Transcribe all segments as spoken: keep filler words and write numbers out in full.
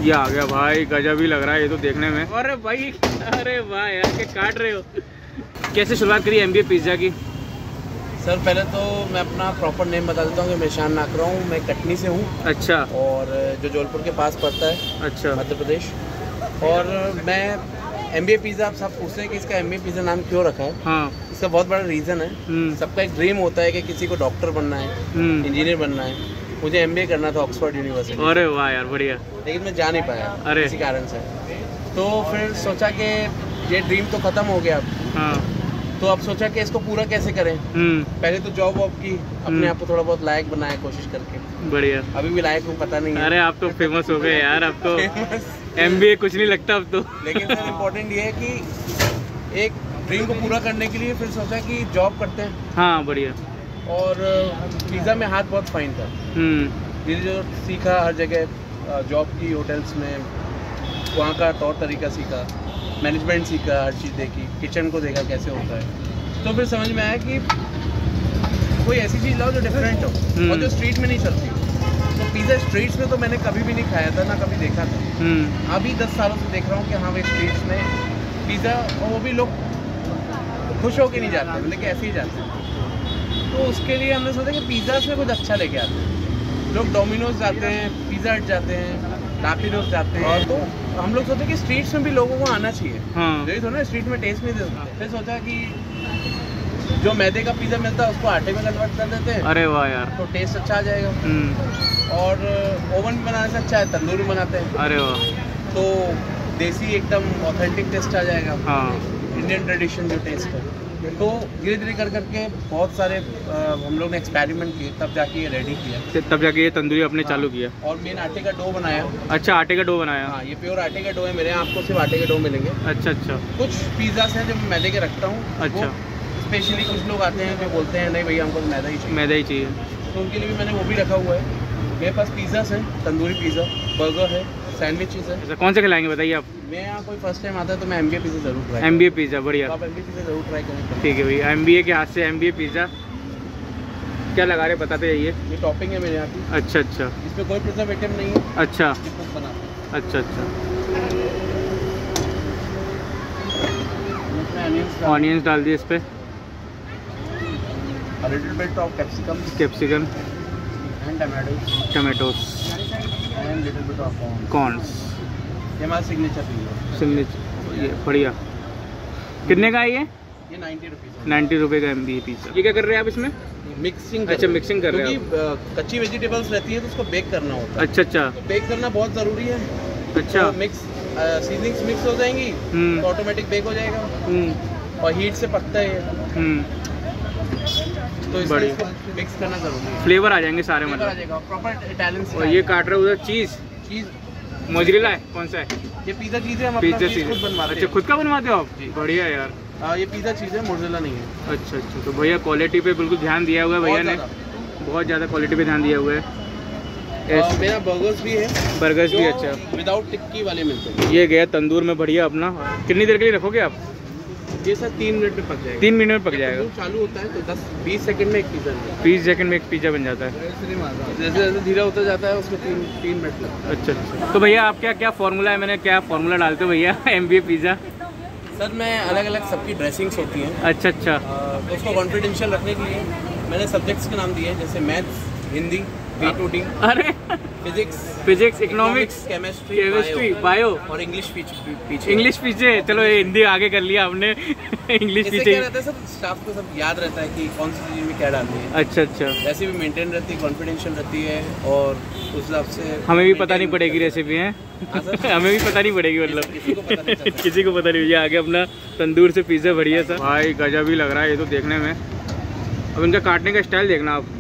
ये आ गया भाई, गजब ही लग रहा है ये तो देखने में। अरे भाई, अरे वाह यार, क्या काट रहे हो। कैसे शुरुआत करी एमबीए पिज़्ज़ा की? सर पहले तो मैं अपना प्रॉपर नेम बता देता हूँ कि मैं ईशान नाकरा हूँ, मैं कटनी से हूँ। अच्छा। और जो जौलपुर के पास पड़ता है। अच्छा। मध्य प्रदेश। और मैं एमबीए पिज़्ज़ा, आप सब पूछते हैं कि इसका एमबीए पिज़्ज़ा नाम क्यों रखा है। हाँ। इसका बहुत बड़ा रीज़न है। सबका एक ड्रीम होता है कि किसी को डॉक्टर बनना है, इंजीनियर बनना है। मुझे एमबीए करना था ऑक्सफोर्ड यूनिवर्सिटी। अरे वाह यार, बढ़िया। लेकिन मैं जा नहीं पाया। अरे इसी कारण से। तो फिर सोचा कि ये ड्रीम तो ख़त्म हो गया। हाँ। तो अब सोचा कि इसको पूरा कैसे करें। पहले तो जॉब वॉब की, अपने आप को थोड़ा बहुत लायक बनाया कोशिश करके। बढ़िया। अभी भी लायक हूँ, पता नहीं है। अरे आप तो फेमस हो गए यार, अब तो एमबीए कुछ नहीं लगता अब तो। लेकिन सर इम्पोर्टेंट ये है कि एक ड्रीम को पूरा करने के लिए फिर सोचा कि जॉब करते हैं। हाँ बढ़िया। और पिज़्ज़ा में हाथ बहुत फाइन था। धीरे जो सीखा हर जगह, जॉब की, होटल्स में, वहाँ का तौर तरीका सीखा, मैनेजमेंट सीखा, हर चीज़ देखी, किचन को देखा कैसे होता है। तो फिर समझ में आया कि कोई ऐसी चीज़ लाओ जो डिफरेंट हो और जो स्ट्रीट में नहीं चलती। तो पिज़्ज़ा स्ट्रीट्स में तो मैंने कभी भी नहीं खाया था, ना कभी देखा था। अभी दस सालों से देख रहा हूँ कि हाँ भाई स्ट्रीट्स में पिज़्ज़ा, और वो भी लोग खुश होकर नहीं जाते, मतलब कि ऐसे ही जाते हैं। तो उसके लिए हमने सोचा कि पिज़्ज़ा से कुछ अच्छा लेके आते हैं। लोग डोमिनोज जाते हैं, पिज़्ज़ा हट जाते हैं, टापिनोज जाते हैं। और तो हम लोग सोचे कि स्ट्रीट्स में भी लोगों को आना चाहिए। हाँ। यही थोड़ा ना, स्ट्रीट में टेस्ट नहीं दे सकते। फिर सोचा कि जो मैदे का पिज़्ज़ा मिलता है उसको आटे में कन्वर्ट कर देते हैं। अरे वाह यार, तो टेस्ट अच्छा आ जाएगा। और ओवन में बनाने से अच्छा है तंदूर में बनाते हैं। अरे वाह। तो देसी एकदम ऑथेंटिक टेस्ट आ जाएगा। हाँ। इंडियन ट्रेडिशन जो टेस्ट है। तो धीरे धीरे कर करके बहुत सारे आ, हम लोग ने एक्सपेरिमेंट किए, तब जाके ये रेडी किया। तब जाके ये तंदूरी आपने चालू किया। और मेन आटे का डो बनाया। अच्छा, आटे का डो बनाया। हाँ, ये प्योर आटे का डो है मेरे यहाँ, आपको सिर्फ आटे के डो मिलेंगे। अच्छा अच्छा। कुछ पिज़्ज़ास हैं जो मैं मैदे के रखता हूँ। अच्छा। स्पेशली कुछ लोग आते हैं जो बोलते हैं नहीं भैया हमको मैदा ही चाहिए, मैदा ही चाहिए। तो उनके लिए भी मैंने वो भी रखा हुआ है। मेरे पास पिज़्ज़ास हैं, तंदूरी पिज़्ज़ा, बर्गर है, सैंडविचेस है। अच्छा, कौन से खिलाएंगे बताइए आप? मैं यहाँ कोई फर्स्ट टाइम आता है तो मैं एमबीए पिज़्ज़ा जरूर ट्राई। एमबीए पिज़्ज़ा, बढ़िया। आप एमबीए पिज़्ज़ा जरूर ट्राई करें। ठीक है भैया, एमबीए के हाथ से एमबीए पिज़्ज़ा। क्या लगा रहे बताते जाइए। ये टॉपिंग है मेरे यहाँ की। अच्छा अच्छा। इसमें कोई प्रिजर्वेटिव नहीं है। अच्छा। अच्छा अच्छा। ऑनियंस डाल दिए इस पे। Little bit of capsicum. Capsicum and tomatoes. Tomatoes and little bit of corns. ये हमारा सिग्नेचर पिज़्ज़ा। सिग्नेचर, ये बढ़िया। कितने का है ये? ये नाइन्टी रुपीज़। नाइन्टी रुपये का एमबीए पिज़्ज़ा। ये क्या कर रहे हैं आप इसमें? मिक्सिंग। अच्छा, मिक्सिंग कर रहे हैं। क्योंकि कच्ची वेजिटेबल्स रहती है तो उसको बेक करना होता है। अच्छा अच्छा। तो बेक करना बहुत ज़रूरी है। अच्छा। तो मिक्स सीजनिंग्स मिक्स हो जाएंगी तो ऑटोमेटिक बेक हो जाएगा। और हीट से पकता है ये। तो इसलिए मिक्स करना जरूरी है। फ्लेवर आ जाएंगे सारे, मतलब आ जाएगा प्रॉपर इटालियन। और ये काट रहे हो उधर चीज़। चीज़ मोज़रेला है, कौन सा है? ये पिज़्ज़ा चीज़ है, हम पिज़्ज़ा चीज़ खुद बनवाते हैं। अच्छा, खुद का बनवाते हो आप? बढ़िया यार। हाँ, ये पिज़्ज़ा चीज़ है, मोज़रेला नहीं है। अच्छा अच्छा। तो भैया क्वालिटी पे बिल्कुल ध्यान दिया हुआ है भैया ने, बहुत ज़्यादा क्वालिटी पे ध्यान दिया हुआ है। मेरा बर्गर्स भी है। बर्गर्स भी अच्छा विदाउट टिक्की वाले मिलते हैं। ये गया तंदूर में बढ़िया अपना। कितनी देर के लिए रखोगे आप? ये सर तीन मिनट में पक जाएगा। तीन मिनट में पक जाएगा। चालू होता है तो दस बीस सेकंड में एक पिज़्ज़ा बन जाता है। बीस सेकंड में एक पिज़्ज़ा बन जाता है। जैसे जैसे धीरे होता जाता है उसमें तीन तीन मिनट लगता है। अच्छा अच्छा। तो भैया आप क्या क्या फार्मूला है, मैंने क्या फार्मूला डालते हो भैया एमबीए पिज़्ज़ा? सर मैं अलग अलग सबकी ड्रेसिंग्स होती हैं। अच्छा अच्छा। तो उसको कॉन्फिडेंशियल रखने के लिए मैंने सब्जेक्ट्स के नाम दिए हैं, जैसे maths, Hindi, B two D, अरे physics, physics, economics, chemistry, chemistry, bio और इंग्लिश पीछे। इंग्लिश पीछे, चलो ये हिंदी आगे कर लिया हमने। इंग्लिश पीछे। क्या रहता है सब स्टाफ को सब याद रहता है कि कौन सी चीज़ में क्या डालनी है। अच्छा अच्छा। वैसे भी मेंटेन रहती है, कॉन्फिडेंशियल रहती है और उस हिसाब से हमें भी पता नहीं पड़ेगी रेसिपी है। हमें भी पता नहीं पड़ेगी, मतलब किसी को पता नहीं। ये आगे अपना तंदूर से पिज़्ज़ा बढ़िया सा। भाई गजब ही लग रहा है ये तो देखने में। अब इनका काटने का स्टाइल देखना आप।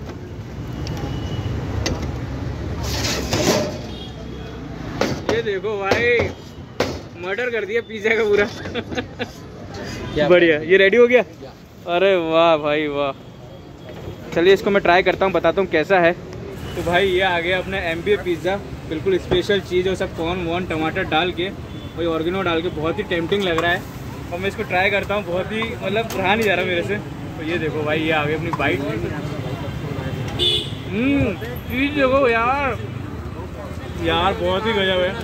ये देखो भाई, मर्डर कर दिया पिज़्ज़ा का पूरा। बढ़िया। ये रेडी हो गया? अरे वाह भाई वाह। चलिए इसको मैं ट्राई करता हूँ, बताता हूँ कैसा है। तो भाई ये आ गया अपना एमबीए पिज़्ज़ा, बिल्कुल स्पेशल चीज़ है, सब कॉर्न वॉर्न टमाटर डाल के, वही ऑर्गेनो डाल के, बहुत ही टेम्पटिंग लग रहा है। और मैं इसको ट्राई करता हूँ, बहुत ही मतलब रहा नहीं जा रहा मेरे से। तो ये देखो भाई, ये आ गई अपनी बाइट। हम्म चीज़ देखो यार, यार बहुत ही गजब है।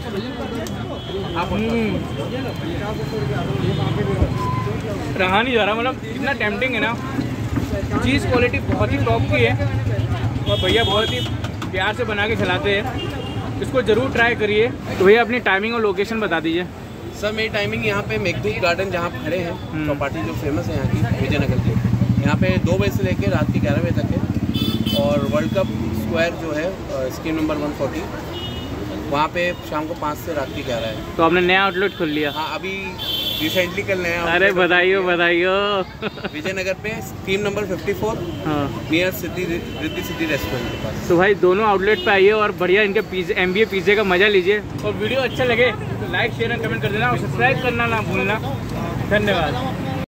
रहा नहीं जा रहा, मतलब इतना टेम्पटिंग है ना। चीज़ क्वालिटी बहुत ही टॉप की है और भैया बहुत ही प्यार से बना के खिलाते हैं। इसको ज़रूर ट्राई करिए। तो भैया अपनी टाइमिंग और लोकेशन बता दीजिए। सर मेरी टाइमिंग यहाँ पे मेघदूत गार्डन जहाँ खड़े हैं चौपाटी जो फेमस है यहाँ की विजयनगर की, यहाँ पे दो बजे से लेकर रात के ग्यारह बजे तक है। और वर्ल्ड कप स्क्वायर जो है स्कीम नंबर वन फोर्टी, वहाँ पे शाम को पाँच से रात के ग्यारह है। तो आपने नया आउटलेट खोल लिया? हाँ अभी रिसेंटली कल नया। अरे बधाइयो बधाइयो। विजयनगर पे स्कीम नंबर फिफ्टी फोर, हाँ near city Riddhi city restaurant के पास। तो भाई दोनों आउटलेट पे आइए और बढ़िया इनके पिज़्ज़ा एम बी ए पिज़्ज़े का मज़ा लीजिए। और वीडियो अच्छा लगे तो लाइक शेयर एंड कमेंट कर देना और सब्सक्राइब करना ना भूलना। धन्यवाद।